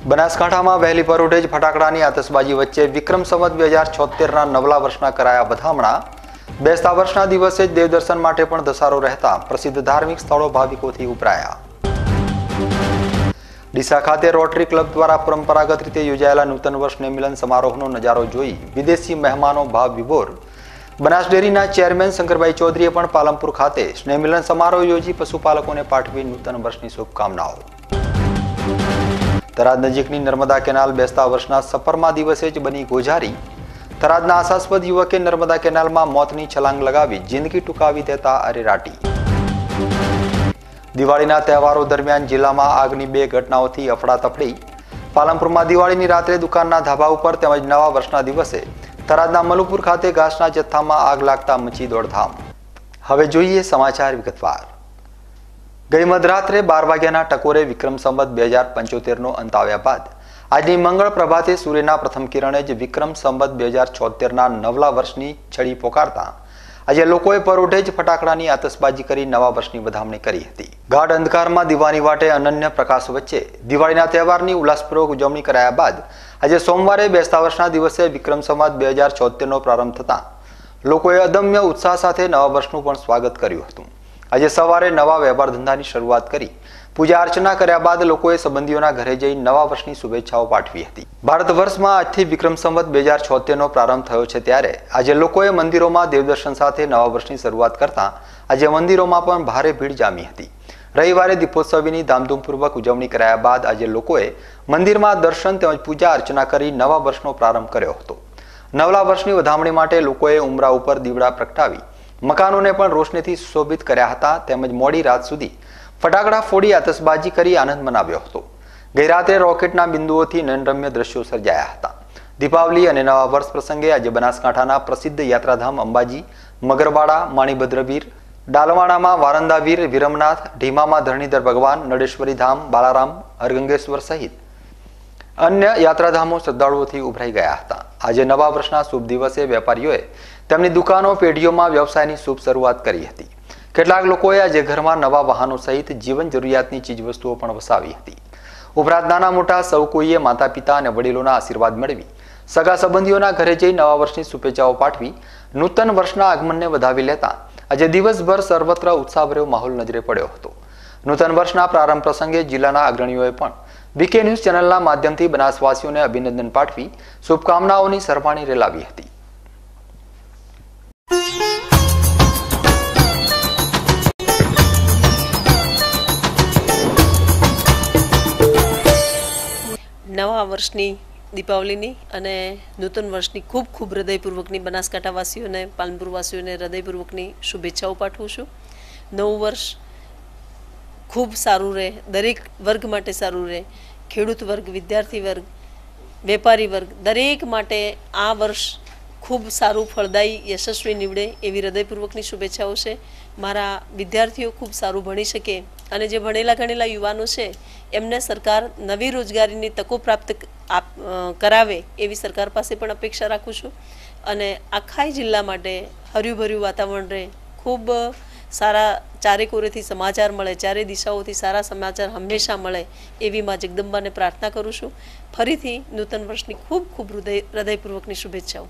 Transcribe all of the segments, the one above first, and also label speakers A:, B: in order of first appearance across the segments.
A: બનાસકાંઠામાં વહેલી પરોઢે જ ફટાકડાની આતશબાજી વચ્ચે વિક્રમ સંવત 2076ના નવલા વર્ષના કરાયા વધામણા। બેસતા વર્ષના દિવસે જ દેવદર્શન માટે પણ ધસારો રહેતા પ્રસિદ્ધ ધાર્મિક સ્થળો ભાવિકોથી ઉભરાયા। ડીસા ખાતે રોટરી ક્લબ દ્વારા પરંપરાગત રીતે યોજાયેલા નૂતન વર્ષ સ્નેહમિલન સમારોહનો નજારો જોઈ વિદેશી મહેમાનો ભાવ વિભોર। બનાસ ડેરીના ચેરમેન શંકરભાઈ ચૌધરીએ પણ પાલનપુર ખાતે સ્નેહમિલન સમારોહ યોજી પશુપાલકોને પાઠવી નૂતન વર્ષની શુભકામનાઓ। થરાદ નજીકની નર્મદા કેનાલ બેસતા વર્ષના સફરમાં દિવસે જ બની ગોઝારી। થરાદના આશાસ્પદ યુવકે નર્મદા કેનાલમાં મોતની છલાંગ લગાવી જિંદગી ટૂંકાવી દેતા અરેરાટી। દિવાળીના તહેવારો દરમિયાન જિલ્લામાં આગની 2 ઘટનાઓથી અફડાતફડી। પાલનપુરમાં દિવાળીની રાત્રે દુકાનના ધાબા ઉપર તેમજ નવા વર્ષના દિવસે થરાદના મલુપુર ખાતે ઘાસના જથ્થામાં આગ લાગતા મચી દોડધામ। હવે જોઈએ સમાચાર વિગતવાર। ગઈ મધરાત્રે 12 વાગ્યાના ટકોરે વિક્રમ સંવત 2075નો અંત આવ્યા બાદ આજની મંગળ પ્રભાતે સૂર્યના પ્રથમ કિરણે જ વિક્રમ સંવત 2076ના નવલા વર્ષની છડી પોકારતા આજે લોકોએ પરોઢે જ ફટાકડાની આતશબાજી કરી નવા વર્ષની વધામણી કરી હતી। ગાઢ અંધકારમાં દીવાની વાટે અનન્ય પ્રકાશ વચ્ચે દિવાળીના તહેવારની ઉલ્લાસપૂર્વક ઉજવણી કરાયા બાદ આજે સોમવારે બેસતા વર્ષના દિવસે વિક્રમ સંવત 2076નો પ્રારંભ થતા લોકોએ અદમ્ય ઉત્સાહ સાથે નવા વર્ષનું પણ સ્વાગત કર્યું હતું। આજે સવારે નવા વેપાર ધંધાની શરૂઆત કરી પૂજા અર્ચના કર્યા બાદ લોકોએ સંબંધીઓના ઘરે જઈ નવા વર્ષની શુભેચ્છાઓ પાઠવી હતી। ભારત વર્ષમાં આજથી વિક્રમ સંવત 2076નો પ્રારંભ થયો છે ત્યારે આજે લોકોએ મંદિરોમાં દેવદર્શન સાથે નવા વર્ષની શરૂઆત કરતા આજે મંદિરોમાં પણ ભારે ભીડ જામી હતી। રવિવારે દીપોત્સવીની ધામધૂમપૂર્વક ઉજવણી કરાયા બાદ આજે લોકોએ મંદિરમાં દર્શન તેમજ પૂજા અર્ચના કરી નવા વર્ષનો પ્રારંભ કર્યો હતો। નવલા વર્ષની વધામણી માટે લોકોએ ઉમરા ઉપર દીવડા પ્રગટાવી મકાનોને પણ રોશનીથી સુશોભિત કર્યા હતા તેમજ મોડી રાત સુધી ફટાકડા ફોડી આતશબાજી કરી આનંદ મનાવ્યો હતો। ગઈ રાત્રે રોકેટના બિંદુઓથી નયનરમ્ય દ્રશ્યો સર્જાયા હતા। દીપાવલી અને નવા વર્ષ પ્રસંગે આજે બનાસકાંઠાના પ્રસિદ્ધ યાત્રાધામ અંબાજી, મગરવાડા, માણીભદ્રવીર, ડાલવાણામાં વારંદાવીર, વિરમનાથ, ઢીમામાં ધરણીધર ભગવાન, નડેશ્વરી ધામ, બાલારામ, હરગંગેશ્વર સહિત અન્ય યાત્રાધામો શ્રદ્ધાળુઓથી ઉભરાઈ ગયા હતા। આજે નવા વર્ષના શુભ દિવસે વેપારીઓએ તેમની દુકાનો પેઢીઓમાં વ્યવસાયની શુભ શરૂઆત કરી હતી। કેટલાક લોકોએ આજે ઘરમાં નવા વાહનો સહિત જીવન જરૂરિયાતની ચીજવસ્તુઓ પણ વસાવી હતી। ઉપરાંત નાના મોટા સૌ કોઈએ માતા પિતા અને વડીલોના આશીર્વાદ મેળવી સગા સંબંધીઓના ઘરે જઈ નવા વર્ષની શુભેચ્છાઓ પાઠવી નૂતન વર્ષના આગમનને વધાવી લેતા આજે દિવસભર સર્વત્ર ઉત્સાહભર્યો માહોલ નજરે પડ્યો હતો। નૂતન વર્ષના પ્રારંભ પ્રસંગે જિલ્લાના અગ્રણીઓએ પણ બીકે ન્યૂઝ ચેનલના માધ્યમથી બનાસવાસીઓને અભિનંદન પાઠવી શુભકામનાઓની સરવાણી રેલાવી હતી।
B: નવા વર્ષની દીપાવલીની અને નૂતન વર્ષની ખૂબ ખૂબ હૃદયપૂર્વકની બનાસકાંઠાવાસીઓને પાલનપુરવાસીઓને હૃદયપૂર્વકની શુભેચ્છાઓ પાઠવું છું। નવું વર્ષ ખૂબ સારું રહે, દરેક વર્ગ માટે સારું રહે, ખેડૂત વર્ગ, વિદ્યાર્થી વર્ગ, વેપારી વર્ગ દરેક માટે આ વર્ષ ખૂબ સારું, ફળદાયી, યશસ્વી નીવડે એવી હૃદયપૂર્વકની શુભેચ્છાઓ છે। મારા વિદ્યાર્થીઓ ખૂબ સારું ભણી શકે અને જે ભણેલા ગણેલા યુવાનો છે એમને સરકાર નવી રોજગારીની તકો પ્રાપ્ત કરાવે એવી સરકાર પાસે પણ અપેક્ષા રાખું છું અને આખા જિલ્લા માટે હર્યુંભર્યું વાતાવરણ રહે, ખૂબ સારા ચારે કોરેથી સમાચાર મળે, ચારે દિશાઓથી સારા સમાચાર હંમેશા મળે એવી માં જગદંબાને પ્રાર્થના કરું છું। ફરીથી નૂતન વર્ષની ખૂબ ખૂબ હૃદયપૂર્વકની શુભેચ્છાઓ।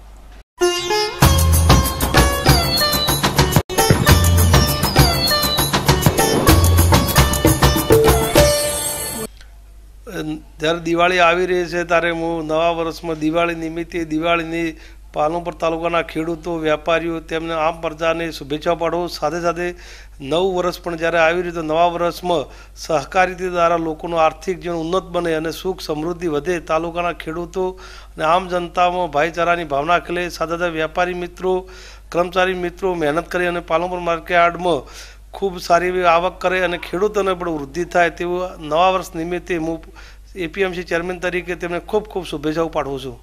C: જ્યારે દિવાળી આવી રહી છે ત્યારે હું નવા વર્ષમાં દિવાળી નિમિત્તે દિવાળીની પાલનપુર તાલુકાના ખેડૂતો, વેપારીઓ તેમને આમ પ્રજાને શુભેચ્છા પાઠવું। સાથે સાથે નવું વર્ષ પણ જ્યારે આવી રહ્યું તો નવા વર્ષમાં સહકારી દ્વારા લોકોનું આર્થિક જીવન ઉન્નત બને અને સુખ સમૃદ્ધિ વધે, તાલુકાના ખેડૂતો અને આમ જનતામાં ભાઈચારાની ભાવના ખીલે। સાથે સાથે વેપારી મિત્રો, કર્મચારી મિત્રો મહેનત કરી અને પાલનપુર માર્કેટયાર્ડમાં ખૂબ સારી એવી આવક કરે અને ખેડૂતોને પણ વૃદ્ધિ થાય તેવું નવા વર્ષ નિમિત્તે હું એપીએમસી ચેરમેન તરીકે તેમને ખૂબ ખૂબ શુભેચ્છાઓ પાઠવું છું।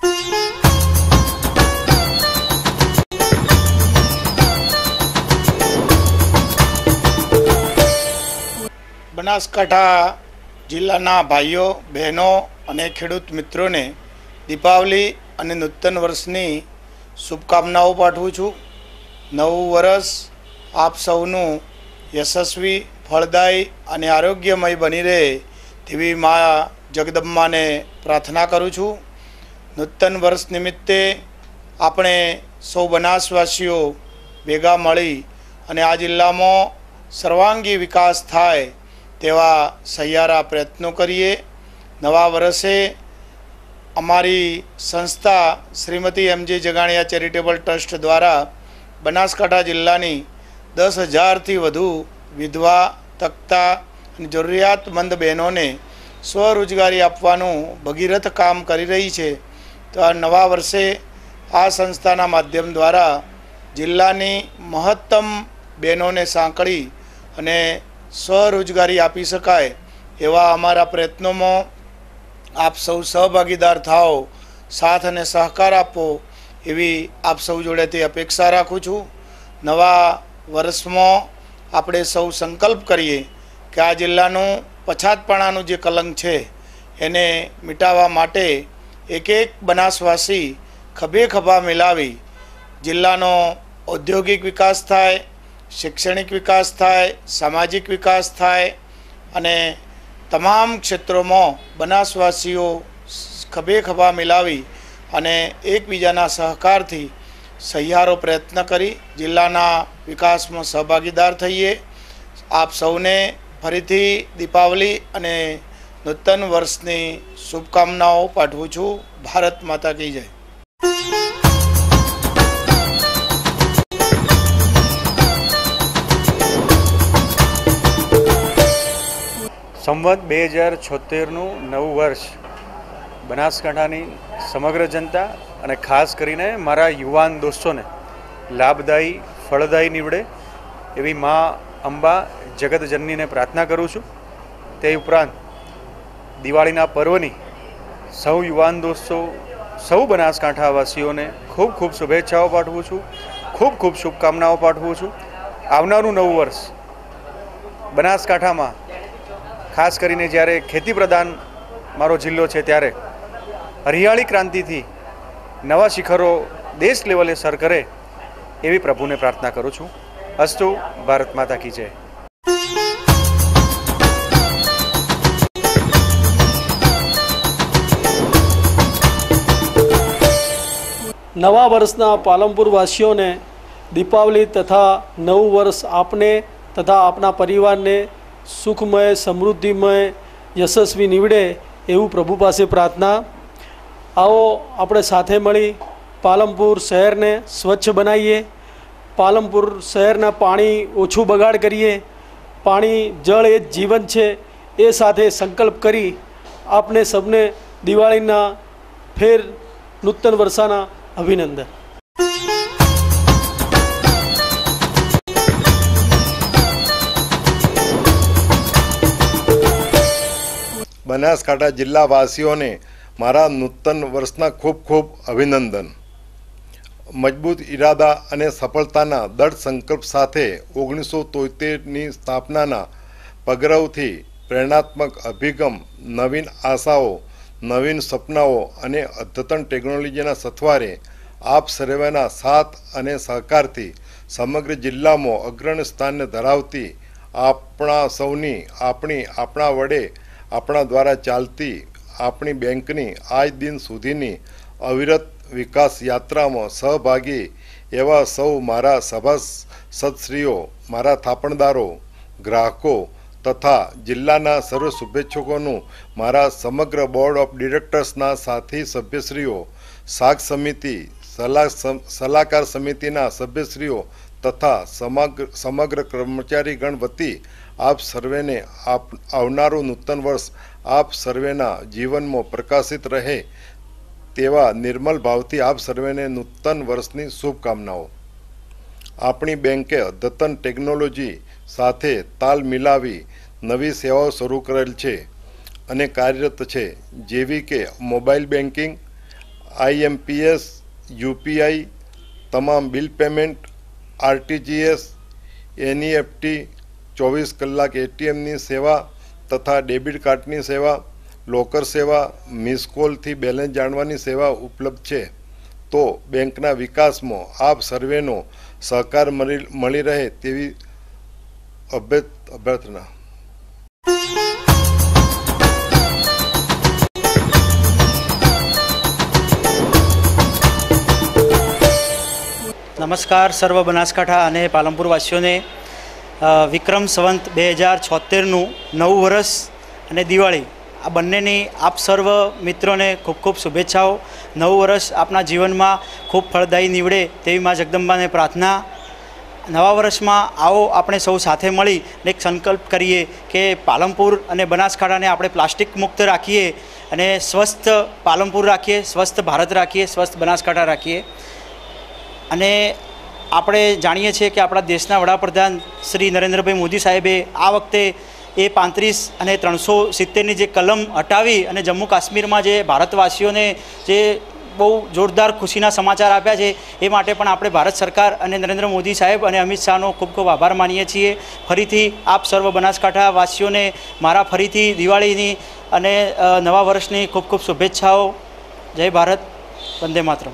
D: બનાસકાંઠા જિલ્લાના ભાઈઓ, બહેનો અને ખેડૂત મિત્રોને દીપાવલી અને નૂતન વર્ષની શુભકામનાઓ પાઠવું છું। નવું વર્ષ આપ સૌનું યશસ્વી, ફળદાયી અને આરોગ્યમય બની રહે તેવી મા જગદંબાને પ્રાર્થના કરું છું. નૂતન વર્ષ નિમિત્તે આપણે સૌ બનાસવાસીઓ ભેગા મળી અને આ જિલ્લામાં સર્વાંગી વિકાસ થાય તેવા સહિયારા પ્રયત્નો કરીએ. નવા વર્ષે અમારી સંસ્થા Shrimati M J. Jagania charitable trust દ્વારા બનાસકાંઠા જિલ્લાની 10,000થી વધુ વિધવા, તકતા અને જરૂરિયાતમંદ બહેનોને સ્વરોજગારી આપવાનું ભગીરથ કામ કરી રહી છે. તો આ નવા વર્ષે આ સંસ્થાના માધ્યમ દ્વારા જિલ્લાની મહત્તમ બહેનોને સાંકળી અને સ્વરોજગારી આપી શકાય એવા અમારા પ્રયત્નોમાં આપ સૌ સહભાગીદાર થાઓ, સાથ અને સહકાર આપો એવી આપ સૌ જોડેથી અપેક્ષા રાખું છું. નવા વર્ષમાં આપણે સૌ સંકલ્પ કરીએ કે આ જિલ્લાનું પછાતપણાનું જે કલંક છે એને મિટાવવા માટે એક એક બનાસવાસી ખભે ખભા મિલાવી જિલ્લાનો ઔદ્યોગિક વિકાસ થાય, શૈક્ષણિક વિકાસ થાય, સામાજિક વિકાસ થાય અને તમામ ક્ષેત્રોમાં બનાસવાસીઓ ખભે ખભા મિલાવી અને એકબીજાના સહકારથી સહિયારો પ્રયત્ન કરી જિલ્લાના વિકાસમાં સહભાગીદાર થઈએ. આપ સૌને ફરીથી દીપાવલી અને નૂતન વર્ષની શુભકામનાઓ પાઠવું છું. ભારત માતા કી જય.
E: સંવત 2076નું નવું વર્ષ બનાસકાંઠાની સમગ્ર જનતા અને ખાસ કરીને મારા યુવાન દોસ્તોને લાભદાયી, ફળદાયી નીવડે એવી મા અંબા જગતજનનીને પ્રાર્થના કરું છું. તે ઉપરાંત દિવાળીના પર્વની સૌ યુવાન દોસ્તો, સૌ બનાસકાંઠાવાસીઓને ખૂબ ખૂબ શુભેચ્છાઓ પાઠવું છું, ખૂબ ખૂબ શુભકામનાઓ પાઠવું છું. આવનારું નવું વર્ષ બનાસકાંઠામાં ખાસ કરીને જ્યારે ખેતી પ્રધાન મારો જિલ્લો છે ત્યારે હરિયાળી ક્રાંતિથી નવા શિખરો દેશ લેવલે સર કરે એવી પ્રભુને પ્રાર્થના કરું છું. અસ્તુ. ભારત માતા કી જય.
F: નવા વર્ષના પાલનપુર વાસીઓને દીપાવલી તથા નવું વર્ષ આપને તથા આપના પરિવારને સુખમય, સમૃદ્ધિમય, યશસ્વી નીવડે એવું પ્રભુ પાસે પ્રાર્થના. આવો આપણે સાથે મળી પાલનપુર શહેરને સ્વચ્છ બનાવીએ, પાલનપુર શહેરના પાણી ઓછું બગાડ કરીએ. પાણી, જળ એ જ જીવન છે એ સાથે સંકલ્પ કરી આપને સૌને દિવાળીના ફેર નૂતન વર્ષાના અભિનંદન.
G: બનાસકાંઠા જિલ્લાવાસીઓને મારા નૂતન વર્ષના ખૂબ ખૂબ અભિનંદન. મજબૂત ઈરાદા અને સફળતાના દૃઢ સંકલ્પ સાથે 1973ની સ્થાપનાના પગરવથી પ્રેરણાત્મક અભિગમ, નવીન આશાઓ, નવીન સપનાઓ અને અદ્યતન ટેકનોલોજીના સથવારે આપ સર્વેના સાથ અને સહકારથી સમગ્ર જિલ્લામાં અગ્રણી સ્થાનને ધરાવતી આપણા સૌની, આપણા વડે, આપણા દ્વારા ચાલતી આપણી બેંકની આજ દિન સુધીની અવિરત વિકાસ યાત્રામાં સહભાગી એવા સૌ મારા સભાસદશ્રીઓ, મારા થાપણદારો, ગ્રાહકો તથા જિલ્લાના સર્વ શુભેચ્છકોનું, મારા સમગ્ર બોર્ડ ઓફ ડિરેક્ટર્સના સાથી સભ્યશ્રીઓ, શાક સમિતિ, સલાહકાર સમિતિના સભ્યશ્રીઓ તથા સમગ્ર કર્મચારીગણ વતી આપ સર્વેને આવનારું નૂતન વર્ષ આપ સર્વેના જીવનમાં પ્રકાશિત રહે તેવા નિર્મલ ભાવથી આપ સર્વેને નૂતન વર્ષની શુભકામનાઓ. આપણી બેંકે અદ્યતન ટેકનોલોજી સાથે તાલ મિલાવી નવી સેવાઓ શરૂ કરેલ છે અને કાર્યરત છે, જેવી કે મોબાઈલ બેન્કિંગ, IMPS, UPI, તમામ બિલ પેમેન્ટ, RTGS, NEFT, 24 કલાક ATMની સેવા તથા ડેબિટ કાર્ડની સેવા, લોકર સેવા, મિસ કોલથી બેલેન્સ જાણવાની સેવા ઉપલબ્ધ છે. તો બેંકના વિકાસમાં આપ સર્વેનો સહકાર મળી રહે તેવી અભ્યર્થના.
H: નમસ્કાર સર્વ બનાસકાંઠા અને પાલનપુર વાસીઓને વિક્રમ સંવંત 2076નું નવું વર્ષ અને દિવાળી આ બંનેની આપ સર્વ મિત્રોને ખૂબ ખૂબ શુભેચ્છાઓ. નવું વર્ષ આપના જીવનમાં ખૂબ ફળદાયી નીવડે તેવી મા જગદંબાને પ્રાર્થના. નવા વર્ષમાં આવો આપણે સૌ સાથે મળી એક સંકલ્પ કરીએ કે પાલનપુર અને બનાસકાંઠાને આપણે પ્લાસ્ટિક મુક્ત રાખીએ અને સ્વસ્થ પાલનપુર રાખીએ, સ્વસ્થ ભારત રાખીએ, સ્વસ્થ બનાસકાંઠા રાખીએ. અને આપણે જાણીએ છીએ કે આપણા દેશના વડાપ્રધાન શ્રી નરેન્દ્રભાઈ મોદી સાહેબે આ વખતે A35 અને 370ની જે કલમ હટાવી અને જમ્મુ કાશ્મીરમાં જે ભારતવાસીઓને જે બહુ જોરદાર ખુશીના સમાચાર આપ્યા છે એ માટે પણ આપણે ભારત સરકાર અને નરેન્દ્ર મોદી સાહેબ અને અમિત શાહનો ખૂબ ખૂબ આભાર માનીએ છીએ. ફરીથી આપ સર્વ બનાસકાંઠા વાસીઓને મારા ફરીથી દિવાળીની અને નવા વર્ષની ખૂબ ખૂબ શુભેચ્છાઓ. જય ભારત, વંદે માતરમ.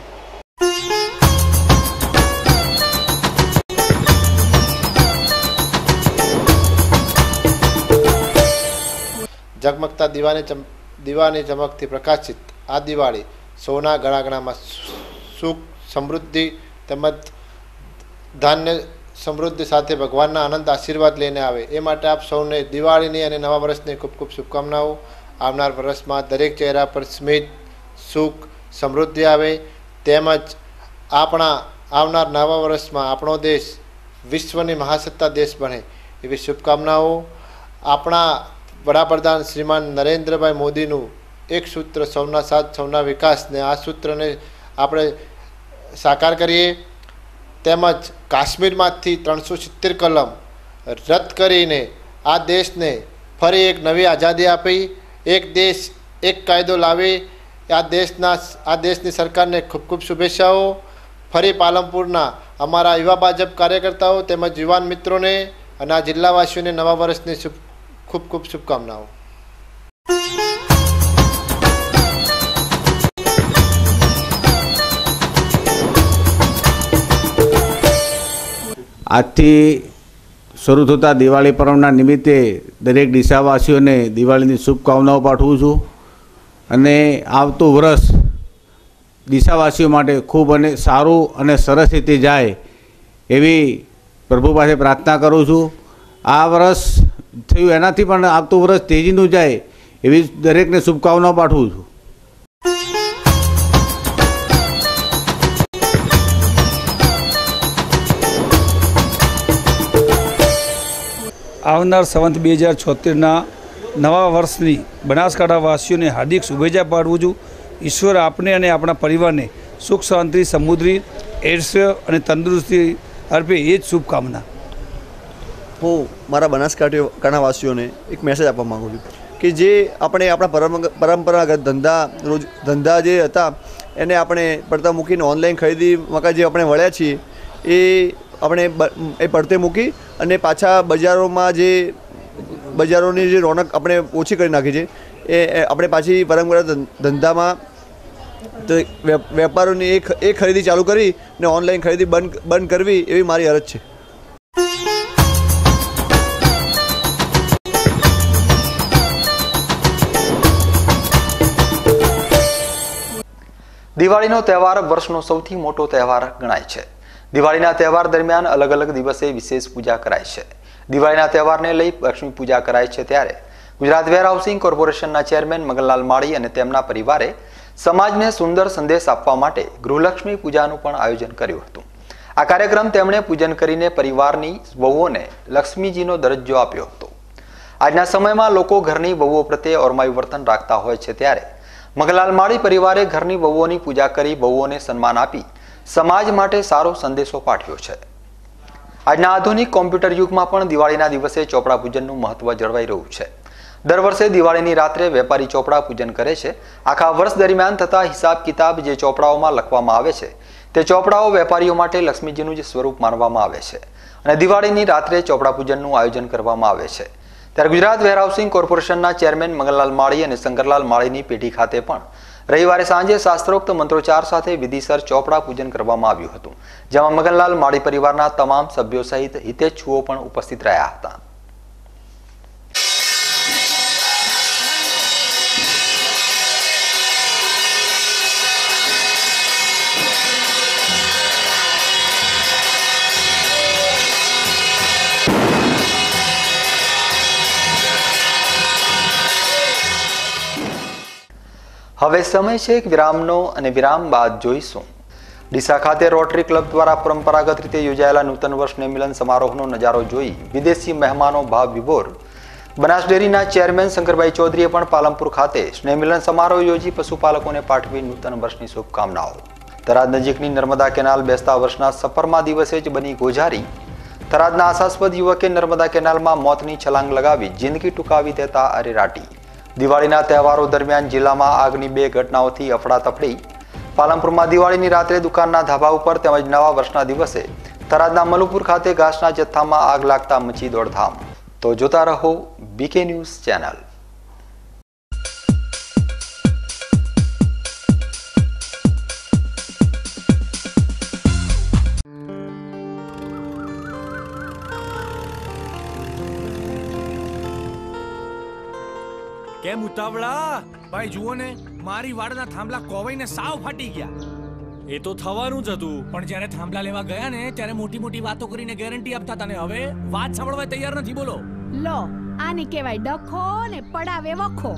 I: ઝગમગતા દીવાની ચમકથી પ્રકાશિત આ દિવાળી સૌના ગળાગળામાં સુખ, સમૃદ્ધિ તેમજ ધાન્ય સમૃદ્ધિ સાથે ભગવાનના આનંદ આશીર્વાદ લઈને આવે એ માટે આપ સૌને દિવાળીની અને નવા વર્ષની ખૂબ ખૂબ શુભકામનાઓ. આવનાર વર્ષમાં દરેક ચહેરા પર સ્મિત, સુખ, સમૃદ્ધિ આવે તેમજ આપણા આવનાર નવા વર્ષમાં આપણો દેશ વિશ્વની મહાસત્તા દેશ બને એવી શુભકામનાઓ. આપણા વડાપ્રધાન શ્રીમાન નરેન્દ્રભાઈ મોદીનું એક સૂત્ર સૌના સાથ સૌના વિકાસને આ સૂત્રને આપણે સાકાર કરીએ. તેમજ કાશ્મીરમાંથી 370 કલમ રદ કરીને આ દેશને ફરી એક નવી આઝાદી આપી, એક દેશ એક કાયદો લાવી આ દેશની સરકારને ખૂબ ખૂબ શુભેચ્છાઓ. ફરી પાલનપુરના અમારા યુવા ભાજપ કાર્યકર્તાઓ તેમજ યુવાન મિત્રોને અને આ જિલ્લાવાસીઓને નવા વર્ષની ખૂબ ખૂબ શુભકામનાઓ.
J: આજથી શરૂ થતા દિવાળી પર્વના નિમિત્તે દરેક ડીસાવાસીઓને દિવાળીની શુભકામનાઓ પાઠવું છું અને આવતું વર્ષ ડીસાવાસીઓ માટે ખૂબ અને સારું અને સરસ રીતે જાય એવી પ્રભુ પાસે પ્રાર્થના કરું છું. આ વર્ષ થયું એનાથી પણ આવતું વર્ષ તેજીનું જાય એવી દરેકને શુભકામનાઓ પાઠવું છું.
K: આવનાર સંવંત 2076ના નવા વર્ષની બનાસકાંઠા વાસીઓને હાર્દિક શુભેચ્છા પાઠવું છું. ઈશ્વર આપને અને આપણા પરિવારને સુખ, શાંતિ, સમૃદ્ધિ, ઐશ્વર્ય અને તંદુરસ્તી અર્પે એ જ શુભકામના.
L: હું મારા બનાસકાંઠા વાસીઓને એક મેસેજ આપવા માગું છું કે જે આપણે આપણા પરંપરાગત ધંધા જે હતા એને આપણે પડતા મૂકીને ઓનલાઈન ખરીદી મકા જે આપણે વળ્યા છીએ એ આપણે એ પડતે મૂકી અને પાછા બજારોની જે રોનક આપણે ઓછી કરી નાખી છે એ આપણે પાછી પરંપરાગત ધંધામાં વેપારોની એ ખરીદી ચાલુ કરી ને ઓનલાઈન ખરીદી બંધ કરવી એવી મારી અરજ છે.
A: દિવાળીનો તહેવાર વર્ષનો સૌથી મોટો તહેવાર ગણાય છે. દિવાળીના તહેવાર દરમિયાન અલગ અલગ દિવસે વિશેષ પૂજા કરાય છે. દિવાળીના તહેવારને લઈ લક્ષ્મી પૂજા કરાય છે ત્યારે ગુજરાત વેરહાઉસિંગ કોર્પોરેશનના ચેરમેન મગનલાલ માળી અને તેમના પરિવારે સમાજને સુંદર સંદેશ આપવા માટે ગૃહલક્ષ્મી પૂજાનું પણ આયોજન કર્યું હતું. આ કાર્યક્રમ તેમણે પૂજન કરીને પરિવારની વહુઓને લક્ષ્મીજીનો દરજ્જો આપ્યો હતો. આજના સમયમાં લોકો ઘરની વહુઓ પ્રત્યે ઓરમાયું વર્તન રાખતા હોય છે ત્યારે મગનલાલ માળી પરિવારે ઘરની વહુઓની પૂજા કરી વહુઓને સન્માન આપી સમાજ માટે સારો સંદેશો પાઠવ્યો છે. આજના આધુનિક કોમ્પ્યુટર યુગમાં પણ દિવાળીના દિવસે ચોપડા પૂજનનું મહત્વ જળવાઈ રહ્યું છે. દર વર્ષે દિવાળીની રાત્રે વેપારી ચોપડા પૂજન કરે છે. આખા વર્ષ દરમિયાન થતા હિસાબ કિતાબ જે ચોપડાઓમાં લખવામાં આવે છે તે ચોપડાઓ વેપારીઓ માટે લક્ષ્મીજીનું જ સ્વરૂપ માનવામાં આવે છે અને દિવાળીની રાત્રે ચોપડા પૂજનનું આયોજન કરવામાં આવે છે. ત્યારે ગુજરાત વેરહાઉસિંગ કોર્પોરેશનના ચેરમેન મગનલાલ માળી અને શંકરલાલ માળીની પેઢી ખાતે પણ રવિવારે સાંજે શાસ્ત્રોક્ત મંત્રોચ્ચાર સાથે વિધિસર ચોપડા પૂજન કરવામાં આવ્યું હતું, જેમાં મગનલાલ માળી પરિવારના તમામ સભ્યો સહિત હિતેચ્છુઓ પણ ઉપસ્થિત રહ્યા હતા. હવે સમય છે એક વિરામનો અને વિરામ બાદ જોઈશું ડીસા ખાતે રોટરી ક્લબ દ્વારા પરંપરાગત રીતે યોજાયેલા નૂતન વર્ષ મિલન સમારોહનો નજારો જોઈ વિદેશી મહેમાનો ભાવ વિભોર. બનાસ ડેરીના ચેરમેન શંકરભાઈ ચૌધરીએ પણ પાલનપુર ખાતે સ્નેહમિલન સમારોહ યોજી પશુપાલકોને પાઠવી નૂતન વર્ષની શુભકામનાઓ. થરાદ નજીકની નર્મદા કેનાલ બેસતા વર્ષના સફરમાં દિવસે જ બની ગોઝારી. થરાદના આશાસ્પદ યુવકે નર્મદા કેનાલમાં મોતની છલાંગ લગાવી જિંદગી ટૂંકાવી દેતા અરેરાટી. દિવાળીના તહેવારો દરમિયાન જિલ્લામાં આગની 2 ઘટનાઓથી અફડાતફડી. પાલનપુરમાં દિવાળીની રાત્રે દુકાનના ધાબા ઉપર તેમજ નવા વર્ષના દિવસે થરાદના મલુપુર ખાતે ઘાસના જથ્થામાં આગ લાગતા મચી દોડધામ. તો જોતા રહો બીકે ન્યૂઝ ચેનલ.
M: કેમ ઉતાવળા? ભાઈ જુઓ ને, મારી વાડના થાંભલા કોવાઈને સાવ ફાટી ગયા. એ તો થવાનું જ હતું, પણ જ્યારે થાંભલા લેવા ગયા ને ત્યારે મોટી મોટી વાતો કરીને ગેરંટી આપતા હતા ને હવે વાત સાંભળવા તૈયાર નથી. બોલો
N: લો, આને કહેવાય ડખો ને પડાવે વખો.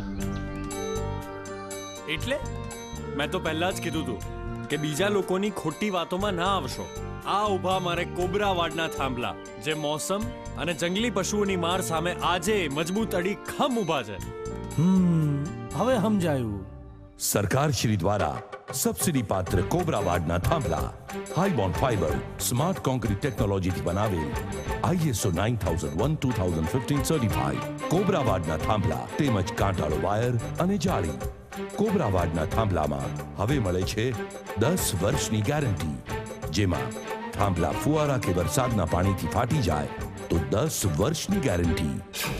M: એટલે મેં તો પહેલા જ કીધું હતું કે બીજા લોકોની ખોટી વાતોમાં ના આવશો. આ ઊભા મારે કોબરા વાડના થાંભલા, જે મોસમ અને જંગલી પશુઓની માર સામે આજે મજબૂત અડીખમ ઊભા છે. હવે સમજાયું.
O: સરકાર શ્રી દ્વારા સબસિડી પાત્ર કોબરા વાડના થાંભલા high bond fibre smart concrete ટેકનોલોજીથી બનાવેલ ISO 9001:2015 સર્ટિફાઈડ કોબરા વાડના થાંભલા તેમજ કાંટાળો વાયર અને જાળી. કોબરા વાડના થાંભલામાં હવે મળે છે 10 વર્ષની ગેરંટી, જેમાં થાંભલા ફુવારા કે વરસાદના પાણીથી ફાટી જાય તો 10 વર્ષની ગેરંટી.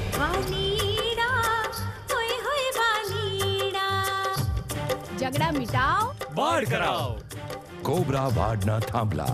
N: ઝઘડા મિટાવ,
M: બાળ કરાવ.
O: કોબરા વાડના થાંભલા.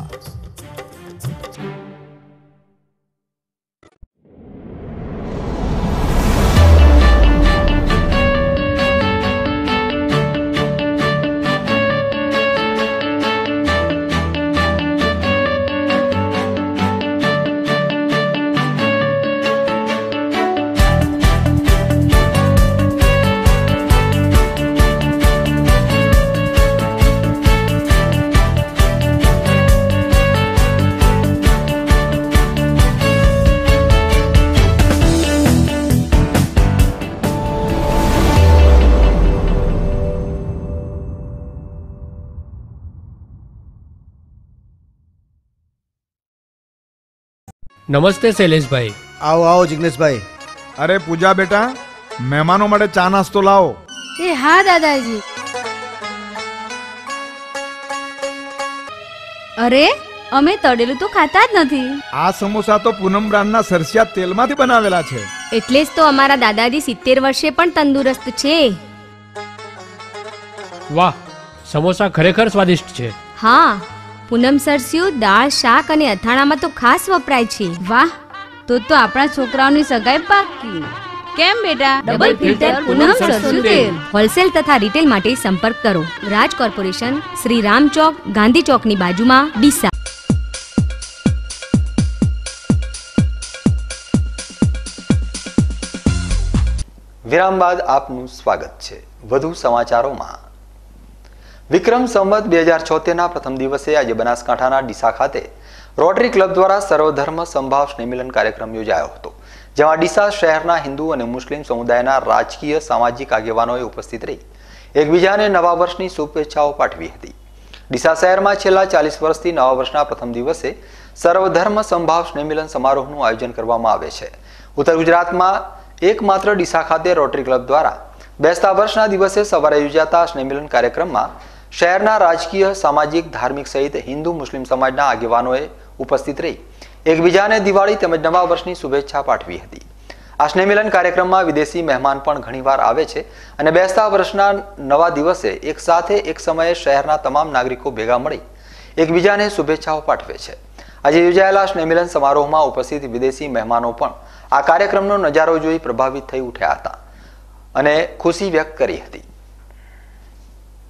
P: નમસ્તે શૈલેષભાઈ.
Q: આવો આવો જિગ્નેશભાઈ.
R: અરે પૂજા બેટા, મહેમાનો માટે ચા નાસ્તો લાવો.
N: એ હા દાદાજી. અરે અમે તળેલું તો ખાતા જ નથી.
R: આ સમોસા તો પૂનમ બ્રાન્ડના સરસિયા તેલમાંથી બનાવેલા છે.
N: એટલે જ તો અમારા દાદાજી 70 વર્ષે પણ તંદુરસ્ત છે.
P: વાહ, સમોસા ખરેખર સ્વાદિષ્ટ છે.
N: હા, પૂનમ સરસ્યું દાળ, શાક અને અથાણામાં તો ખાસ વપરાય છે. વાહ, તો આપણા છોકરાઓની સગાઈ પાકી. કેમ બેટા? ડબલ ફિલ્ટર પૂનમ સરસ્યું તેલ. હોલસેલ તથા રિટેલ માટે સંપર્ક કરો. રાજ કોર્પોરેશન, શ્રી રામ ચોક, ગાંધી ચોકની બાજુમાં, ડીસા.
A: વિરામ બાદ આપનું સ્વાગત છે. વધુ સમાચારોમાં. વિક્રમ સંવત 2076ના પ્રથમ દિવસે આજે બનાસકાંઠાના ડીસા ખાતે રોટરી ક્લબ દ્વારા સર્વધર્મ સંભાવ સ્નેહમિલન કાર્યક્રમ યોજાયો હતો, જેમાં ડીસા શહેરના હિન્દુ અને મુસ્લિમ સમુદાયના રાજકીય સામાજિક આગેવાનોએ ઉપસ્થિત રહી એકબીજાને નવા વર્ષની શુભેચ્છાઓ પાઠવી હતી. ડીસા શહેરમાં છેલ્લા 40 વર્ષથી નવા વર્ષના પ્રથમ દિવસે સર્વધર્મ સંભાવ સ્નેહમિલન સમારોહનું આયોજન કરવામાં આવે છે. ઉત્તર ગુજરાતમાં એકમાત્ર ડીસા ખાતે રોટરી ક્લબ દ્વારા બેસતા વર્ષના દિવસે સવારે યોજાતા સ્નેહમિલન કાર્યક્રમમાં શહેરના રાજકીય, સામાજિક, ધાર્મિક સહિત હિન્દુ મુસ્લિમ સમાજના આગેવાનોએ ઉપસ્થિત રહી એકબીજાને દિવાળી તેમજ નવા વર્ષની શુભેચ્છા પાઠવી હતી. આ સ્નેહમિલન કાર્યક્રમમાં વિદેશી મહેમાન પણ ઘણીવાર આવે છે અને બેસતા વર્ષના નવા દિવસે એક સાથે એક સમયે શહેરના તમામ નાગરિકો ભેગા મળી એકબીજાને શુભેચ્છાઓ પાઠવે છે. આજે યોજાયેલા સ્નેહમિલન સમારોહમાં ઉપસ્થિત વિદેશી મહેમાનો પણ આ કાર્યક્રમનો નજારો જોઈ પ્રભાવિત થઈ ઉઠ્યા હતા અને ખુશી વ્યક્ત કરી હતી.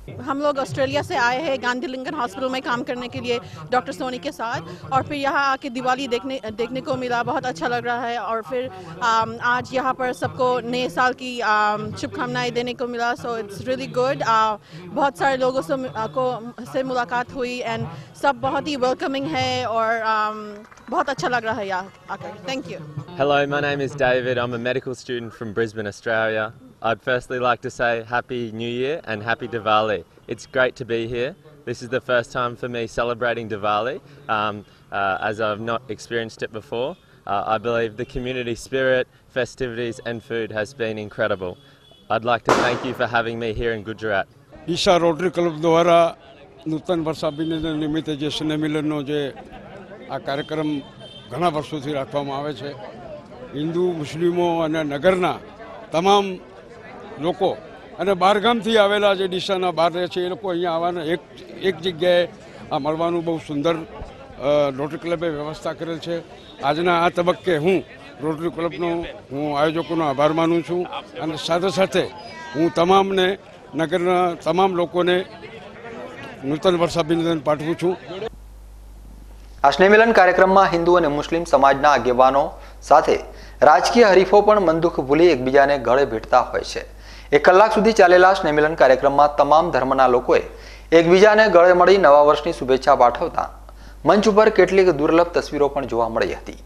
Q: हम लोग ऑस्ट्रेलिया से आए हैं गांधी लिंकन हॉस्पिटल में काम करने के लिए डॉक्टर सोनी के साथ, और फिर यहाँ आके दिवाली देखने को मिला, बहुत अच्छा लग रहा है। और फिर आज यहाँ पर सबको नए साल की शुभकामनाएं देने को मिला, सो इट्स रियली गुड। बहुत सारे लोगों से मुलाकात हुई एंड सब बहुत ही वेलकमिंग है और बहुत अच्छा लग रहा है यहाँ आकर। Thank you.
S: Hello, my name is David. I'm a medical student from Brisbane, Australia. I'd firstly like to say Happy New Year and Happy Diwali. It's great to be here. This is the first time for me celebrating Diwali, as I've not experienced it before. I believe the community spirit, festivities and food has been incredible. I'd like to thank you for having me here in Gujarat.
T: Isha rotary club द्वारा नूतन वर्षाभिनंदन निमित्ते जे स्नेह मिलनનો જે આ કાર્યક્રમ ઘણા વર્ષોથી રાખવામાં આવે છે, હિન્દુ મુસ્લિમો અને નગરના તમામ લોકો અને બહારગામથી આવેલા જે ડીસાના બહાર રહે છે એ લોકો અહીંયા આવવાના એક જગ્યાએ આ મળવાનું બહુ સુંદર રોટરી ક્લબે વ્યવસ્થા કરેલ છે. આજના આ તબક્કે હું રોટરી ક્લબનો આયોજકોનો આભાર માનું છું અને સાથે સાથે હું તમામને નગરના તમામ લોકોને નૂતન વર્ષાભિનંદન પાઠવું છું.
A: આ સ્નેહમિલન કાર્યક્રમમાં હિન્દુ અને મુસ્લિમ સમાજના આગેવાનો સાથે રાજકીય હરીફો પણ મન દુઃખ ભૂલી એકબીજાને ગળે ભેટતા હોય છે. 1 કલાક સુધી ચાલેલા સ્નેહમિલન કાર્યક્રમમાં તમામ ધર્મના લોકોએ એકબીજાને ગળે મળી નવા વર્ષની શુભેચ્છા પાઠવતા મંચ ઉપર કેટલીક દુર્લભ તસવીરો પણ જોવા મળી હતી.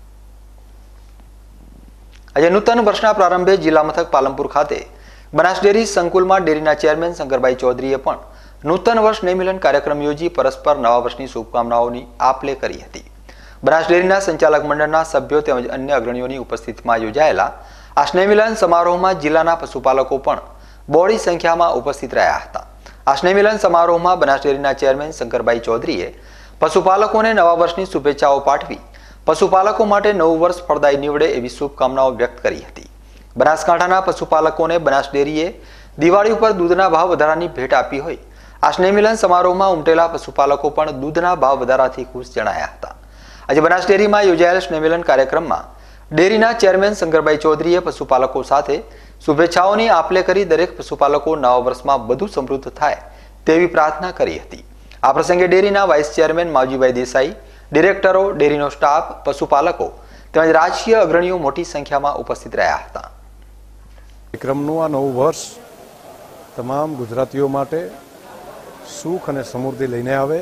A: આજે નૂતન વર્ષના પ્રારંભે જિલ્લા મથક પાલનપુર ખાતે બનાસ ડેરી સંકુલમાં ડેરીના ચેરમેન શંકરભાઈ ચૌધરીએ પણ નૂતન વર્ષ સ્નેહમિલન કાર્યક્રમ યોજી પરસ્પર નવા વર્ષની શુભકામનાઓની આપ-લે કરી હતી. બનાસ ડેરીના સંચાલક મંડળના સભ્યો તેમજ અન્ય અગ્રણીઓની ઉપસ્થિતિમાં યોજાયેલા આ સ્નેહમિલન સમારોહમાં જિલ્લાના પશુપાલકો પણ બહોળી સંખ્યામાં ઉપસ્થિત રહ્યા હતા. આ સ્નેહમિલન સમારોહમાં બનાસ ડેરીના ચેરમેન શંકરભાઈ ચૌધરીએ પશુપાલકોને નવા વર્ષની શુભેચ્છાઓ પાઠવી પશુપાલકો માટે નવું વર્ષ ફળદાયી નીવડે એવી શુભકામનાઓ વ્યક્ત કરી હતી. બનાસકાંઠાના પશુપાલકોને બનાસ ડેરીએ દિવાળી ઉપર દૂધના ભાવ વધારાની ભેટ આપી હોય આ સ્નેહમિલન સમારોહમાં ઉમટેલા પશુપાલકો પણ દૂધના ભાવ વધારાથી ખુશ જણાયા હતા. આજે બનાસ ડેરીમાં યોજાયેલ સ્નેહમિલન કાર્યક્રમમાં ડેરીના ચેરમેન શંકરભાઈ ચૌધરીએ પશુપાલકો સાથે શુભેચ્છાઓની આપ-લે કરી દરેક પશુપાલકો નવા વર્ષમાં વધુ સમૃદ્ધ થાય તેવી પ્રાર્થના કરી હતી. આ પ્રસંગે ડેરીના વાઇસ ચેરમેન માવજીભાઈ દેસાઈ, ડિરેક્ટરો, ડેરીનો સ્ટાફ, પશુપાલકો તેમજ રાજકીય અગ્રણીઓ મોટી સંખ્યામાં ઉપસ્થિત રહ્યા હતા.
U: કાર્યક્રમનું આ નવું વર્ષ તમામ ગુજરાતીઓ માટે સુખ અને સમૃદ્ધિ લઈને આવે,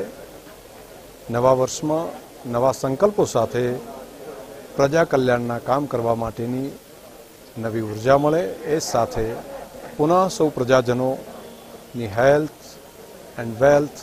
U: નવા વર્ષમાં નવા સંકલ્પો સાથે પ્રજા કલ્યાણના કામ કરવા માટેની નવી ઉર્જા મળે, એ સાથે પુનઃ સૌ પ્રજાજનોની હેલ્થ એન્ડ વેલ્થ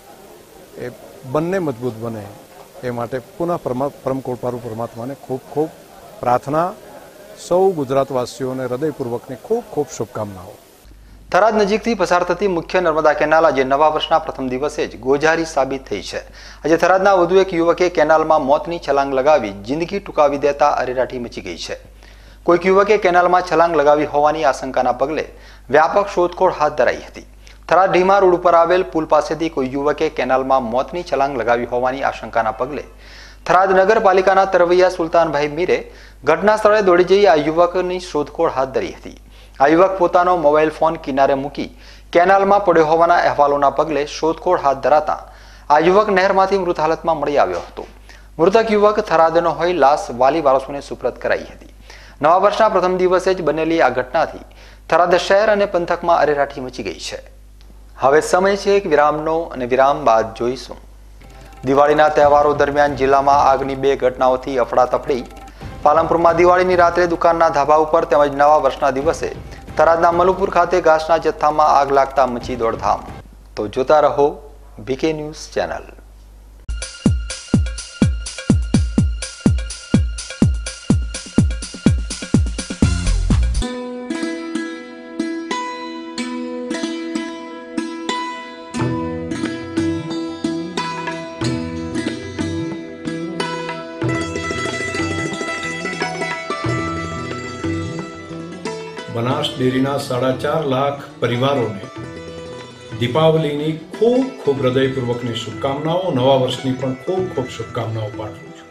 U: એ બંને મજબૂત બને એ માટે પુનઃ પરમ કૃપાળુ પરમાત્માને ખૂબ ખૂબ પ્રાર્થના. સૌ ગુજરાતવાસીઓને હૃદયપૂર્વકની ખૂબ ખૂબ શુભકામનાઓ.
A: થરાદ નજીકથી પસાર થતી મુખ્ય નર્મદા કેનાલ આજે નવા વર્ષના પ્રથમ દિવસે જ ગોઝારી સાબિત થઈ છે. આજે થરાદના વધુ એક યુવકે કેનાલમાં મોતની છલાંગ લગાવી જિંદગી ટૂંકાવી દેતા અરેરાટી મચી ગઈ છે. કોઈક યુવકે કેનાલમાં છલાંગ લગાવી હોવાની આશંકાના પગલે વ્યાપક શોધખોળ હાથ ધરાઈ હતી. થરાદ ઢીમા રોડ ઉપર આવેલ પુલ પાસેથી કોઈ યુવકે કેનાલમાં મોતની છલાંગ લગાવી હોવાની આશંકાના પગલે થરાદ નગરપાલિકાના તરવૈયા સુલતાનભાઈ મીરે ઘટના સ્થળે દોડી જઈ આ યુવકની શોધખોળ હાથ ધરી હતી. આ યુવક પોતાનો મોબાઈલ ફોન કિનારે મૂકી કેનાલમાં પડ્યો હોવાના અહેવાલોના પગલે શોધખોળ હાથ ધરાતા આ યુવક નહેરમાંથી મૃત હાલતમાં મળી આવ્યો હતો. મૃતક યુવક થરાદનો હોય લાશ વાલી વારસોને સુપ્રત કરાઈ હતી. નવા વર્ષના પ્રથમ દિવસે જ બનેલી આ ઘટનાથી થરાદ શહેર અને પંથકમાં અરેરાટી મચી ગઈ છે. હવે સમય છે એક વિરામનો અને વિરામ બાદ જોઈશું. દિવાળીના તહેવારો દરમિયાન જિલ્લામાં આગની 2 ઘટનાઓથી અફડાતફડી. પાલનપુરમાં દિવાળીની રાત્રે દુકાનના ધાબા ઉપર તેમજ નવા વર્ષના દિવસે થરાદના મલુપુર ખાતે ઘાસના જથ્થામાં આગ લાગતા મચી દોડધામ. તો જોતા રહો બીકે ન્યૂઝ ચેનલ.
V: બનાસ ડેરીના 4.5 લાખ પરિવારોને દીપાવલીની ખૂબ ખૂબ હૃદયપૂર્વકની શુભકામનાઓ, નવા વર્ષની પણ ખૂબ ખૂબ શુભકામનાઓ પાઠવું છું.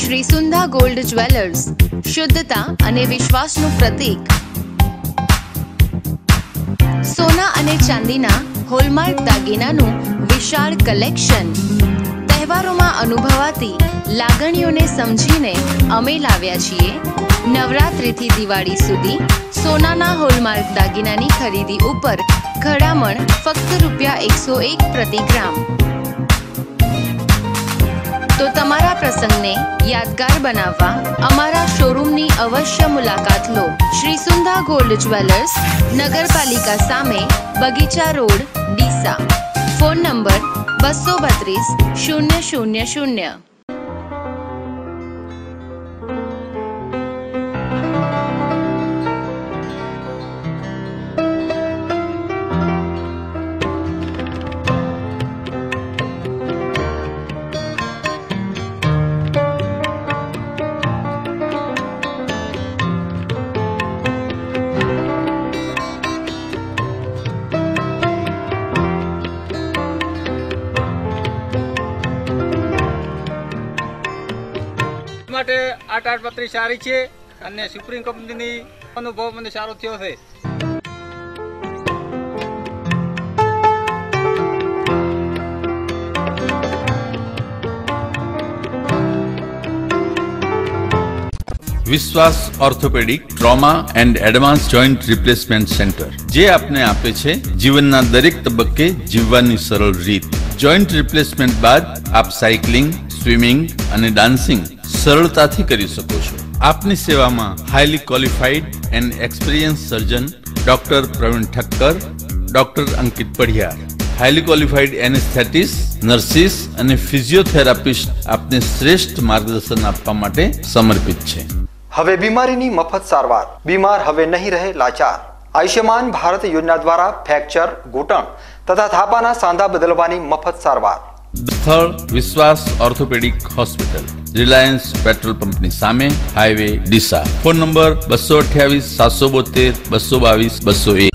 B: શ્રી સુંદા ગોલ્ડ જ્વેલર્સ, શુદ્ધતા અને વિશ્વાસનું પ્રતીક. સોના અને ચાંદીના હોલમાર્ક દાગીનાનું વિશાળ કલેક્શન. તહેવારોમાં અનુભવાતી લાગણીઓને સમજીને અમે લાવ્યા છીએ નવરાત્રિથી દિવાળી સુધી સોનાના હોલમાર્ક દાગીનાની ખરીદી ઉપર ઘડામણ ફક્ત ₹101 પ્રતિ ગ્રામ. તો તમારા પ્રસંગને યાદગાર બનાવવા અમારા શોરૂમની અવશ્ય મુલાકાત લો. શ્રી સુંદા ગોલ્ડ જ્વેલર્સ, નગરપાલિકા સામે, બગીચા રોડ, ડીસા. Phone number 232 000.
C: માટે આ તાડપત્રી સારી છે અને સુપ્રીમ કંપનીની અનુભવ મને સારો થયો છે.
W: Vishwas orthopaedic trauma and advance joint replacement centre, જે આપને આપે છે જીવનના દરેક તબક્કે જીવવાની સરળ રીત. જોઈન્ટ રિપ્લેસમેન્ટ બાદ આપ સાયકલિંગ, સ્વિમિંગ અને ડાન્સિંગ સરળતાથી કરી શકો છો. આપની સેવામાં highly qualified and experience surgeon doctor Pravin Thakkar, doctor Ankit Padhiyar, highly qualified anaesthetist, nurses અને ફિઝિયોથેરાપિસ્ટ આપને શ્રેષ્ઠ માર્ગદર્શન આપવા માટે સમર્પિત છે.
A: હવે બીમારીની મફત સારવાર. બીમાર હવે નહીં રહે લાચાર. આયુષ્યમાન ભારત યોજના દ્વારા ફ્રેક્ચર, ઘૂંટણ તથા થાપાના સાંધા બદલવાની મફત સારવાર.
W: સ્થળ વિશ્વાસ ઓર્થોપેડિક હોસ્પિટલ, રિલાયન્સ પેટ્રોલ પંપની સામે, હાઈવે, ડીસા. Phone number 228 772 222 201.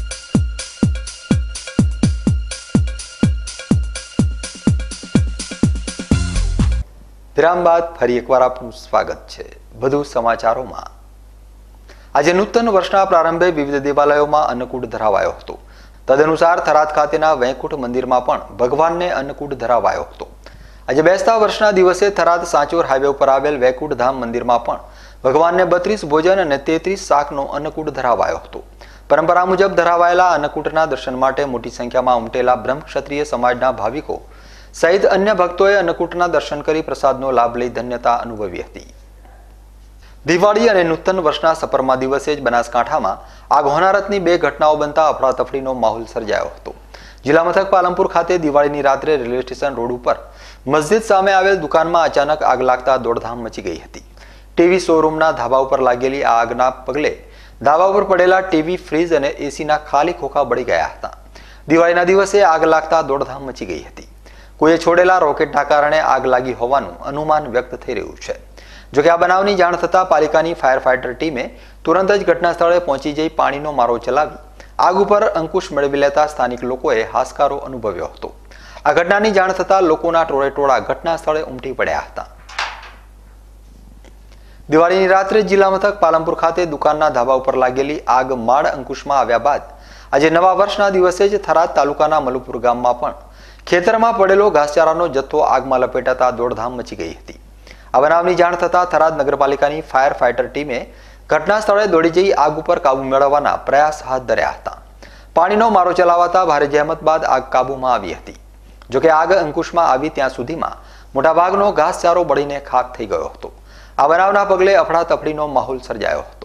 A: વિરામ બાદ ફરી એકવાર આપનું સ્વાગત છે. વધુ સમાચારોમાં. આજે નૂતન વર્ષના પ્રારંભે વિવિધ દેવાલયોમાં અન્નકૂટ ધરાવાયો હતો. તદનુસાર થરાદ ખાતેના વૈકુંઠ મંદિરમાં પણ ભગવાનને અન્નકૂટ ધરાવાયો હતો. આજે બેસતા વર્ષના દિવસે થરાદ સાંચોર હાઈવે ઉપર આવેલ વૈકુંઠ ધામ મંદિરમાં પણ ભગવાનને 32 ભોજન અને 33 શાકનો અન્નકૂટ ધરાવાયો હતો. પરંપરા મુજબ ધરાવાયેલા અન્નકૂટના દર્શન માટે મોટી સંખ્યામાં ઉમટેલા બ્રહ્મ ક્ષત્રિય સમાજના ભાવિકો સહિત અન્ય ભક્તોએ અન્નકૂટના દર્શન કરી પ્રસાદનો લાભ લઈ ધન્યતા અનુભવી હતી. દિવાળી અને નૂતન વર્ષના સપરમા દિવસે જ બનાસકાંઠામાં આગ હોનારતની 2 ઘટનાઓ બનતા અફરાતફરીનો માહોલ સર્જાયો હતો. જિલ્લા મથક પાલનપુર ખાતે દિવાળીની રાત્રે રેલવે સ્ટેશન રોડ ઉપર મસ્જિદ સામે આવેલ દુકાનમાં અચાનક આગ લાગતા દોડધામ મચી ગઈ હતી. ટીવી શોરૂમના ધાબા ઉપર લાગેલી આ આગના પગલે ધાબા ઉપર પડેલા ટીવી, ફ્રીજ અને એસીના ખાલી ખોખા બળી ગયા હતા. દિવાળીના દિવસે આગ લાગતા દોડધામ મચી ગઈ હતી. કોઈએ છોડેલા રોકેટના કારણે આગ લાગી હોવાનું અનુમાન વ્યક્ત થઈ રહ્યું છે. જોકે આ બનાવની જાણ થતાં પાલિકાની ફાયર ફાઈટર ટીમે તુરંત જ ઘટના સ્થળે પહોંચી જઈ પાણીનો મારો ચલાવી આગ ઉપર અંકુશ મેળવી લેતા સ્થાનિક લોકોએ હાશકારો અનુભવ્યો હતો. આ ઘટનાની જાણ થતાં લોકોના ટોળેટોળા ઘટના સ્થળે ઉમટી પડ્યા હતા. દિવાળીની રાત્રે જિલ્લા મથક પાલનપુર ખાતે દુકાનના ધાબા ઉપર લાગેલી આગ માળ અંકુશમાં આવ્યા બાદ આજે નવા વર્ષના દિવસે જ થરાદ તાલુકાના મલુપુર ગામમાં પણ ખેતરમાં પડેલો ઘાસચારાનો જથ્થો આગમાં લપેટાતા દોડધામ મચી ગઈ હતી. આ બનાવની જાણ થતાં થરાદ નગરપાલિકાની ફાયર ફાઈટર ટીમે ઘટના સ્થળે દોડી જઈ આગ ઉપર કાબુ મેળવવાના પ્રયાસ હાથ ધર્યા હતા. પાણીનો મારો ચલાવાતા ભારે જહેમત બાદ આગ કાબુમાં આવી હતી. જોકે આગ અંકુશમાં આવી ત્યાં સુધીમાં મોટાભાગનો ઘાસચારો બળીને ખાક થઈ ગયો હતો. આ બનાવના પગલે અફડાતફડીનો માહોલ સર્જાયો હતો.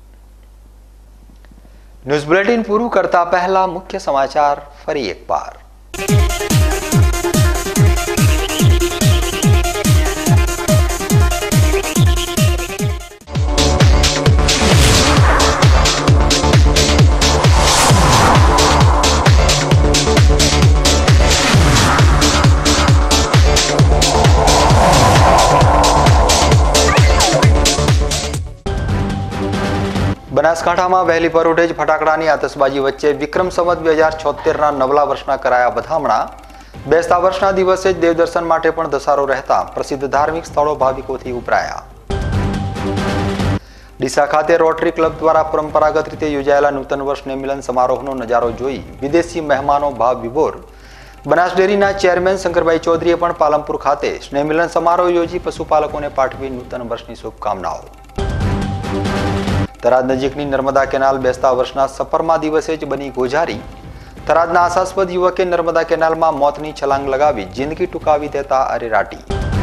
A: ન્યૂઝ બુલેટિન પૂરું કરતા પહેલા મુખ્ય સમાચાર ફરી એકવાર. બનાસકાંઠામાં વહેલી પરોઢે જ ફટાકડાની આતશબાજી વચ્ચે વિક્રમ સંવત 2076ના નવલા વર્ષના કરાયા વધામણા. બેસતા વર્ષના દિવસે જ દેવદર્શન માટે પણ ધસારો રહેતા પ્રસિદ્ધ ધાર્મિક સ્થળો ભાવિકોથી ઉભરાયા. ડીસા ખાતે રોટરી ક્લબ દ્વારા પરંપરાગત રીતે યોજાયેલા નૂતન વર્ષ સ્નેહમિલન સમારોહનો નજારો જોઈ વિદેશી મહેમાનો ભાવ વિભોર. બનાસ ડેરીના ચેરમેન શંકરભાઈ ચૌધરીએ પણ પાલનપુર ખાતે સ્નેહમિલન સમારોહ યોજી પશુપાલકોને પાઠવી નૂતન વર્ષની શુભકામનાઓ. થરાદ નજીકની નર્મદા કેનાલ બેસતા વર્ષના સફરમાં દિવસે જ બની ગોઝારી. થરાદના આશાસ્પદ યુવકે નર્મદા કેનાલમાં મોતની છલાંગ લગાવી જિંદગી ટૂંકાવી દેતા અરેરાટી.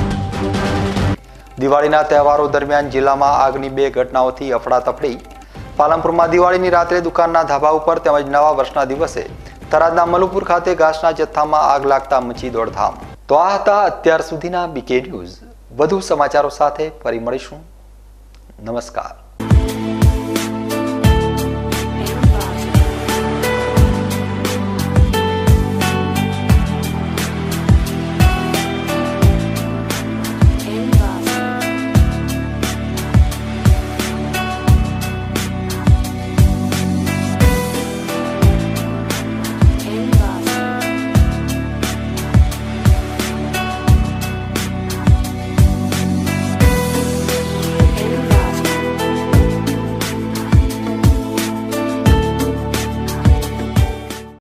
A: દિવાળીના તહેવારો દરમિયાન જિલ્લામાં આગની 2 ઘટનાઓથી અફડાતફડી. પાલનપુરમાં દિવાળીની રાત્રે દુકાનના ધાબા ઉપર તેમજ નવા વર્ષના દિવસે થરાદના મલુપુર ખાતે ઘાસના જથ્થામાં આગ લાગતા મચી દોડધામ. તો આ હતા અત્યાર સુધીના બીકે ન્યૂઝ. વધુ સમાચારો સાથે ફરી મળીશું. નમસ્કાર.